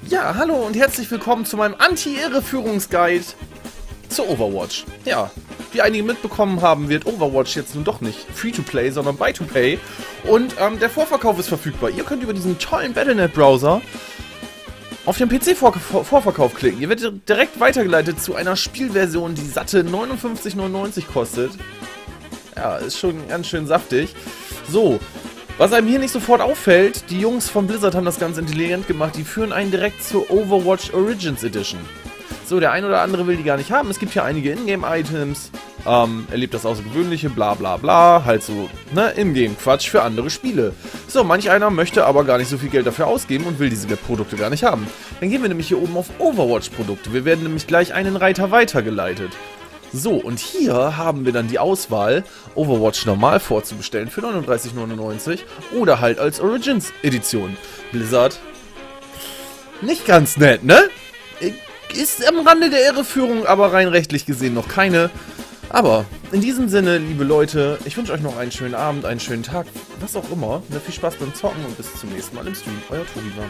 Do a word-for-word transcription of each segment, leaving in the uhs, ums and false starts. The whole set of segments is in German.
Ja, hallo und herzlich willkommen zu meinem Anti-Irreführungsguide zu Overwatch. Ja, wie einige mitbekommen haben, wird Overwatch jetzt nun doch nicht Free-to-Play, sondern Buy-to-Pay. Und ähm, der Vorverkauf ist verfügbar. Ihr könnt über diesen tollen Battle Punkt net Browser auf den P C-Vorverkauf klicken. Ihr werdet direkt weitergeleitet zu einer Spielversion, die satte neunundfünfzig neunundneunzig kostet. Ja, ist schon ganz schön saftig. So, was einem hier nicht sofort auffällt, die Jungs von Blizzard haben das ganz intelligent gemacht. Die führen einen direkt zur Overwatch Origins Edition. So, der ein oder andere will die gar nicht haben. Es gibt hier einige Ingame-Items. Ähm, erlebt das Außergewöhnliche, bla bla bla. Halt so, ne, Ingame-Quatsch für andere Spiele. So, manch einer möchte aber gar nicht so viel Geld dafür ausgeben und will diese Produkte gar nicht haben. Dann gehen wir nämlich hier oben auf Overwatch-Produkte. Wir werden nämlich gleich einen Reiter weitergeleitet. So, und hier haben wir dann die Auswahl, Overwatch normal vorzubestellen für neununddreißig neunundneunzig oder halt als Origins Edition. Blizzard, nicht ganz nett, ne? Ist am Rande der Irreführung, aber rein rechtlich gesehen noch keine. Aber in diesem Sinne, liebe Leute, ich wünsche euch noch einen schönen Abend, einen schönen Tag, was auch immer. Ne, viel Spaß beim Zocken und bis zum nächsten Mal im Stream. Euer Tobi war.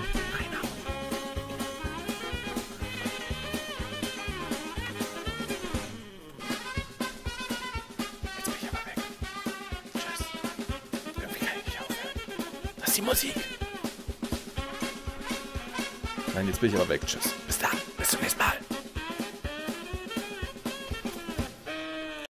Das ist die Musik. Nein, jetzt bin ich aber weg. Tschüss. Bis dann. Bis zum nächsten Mal.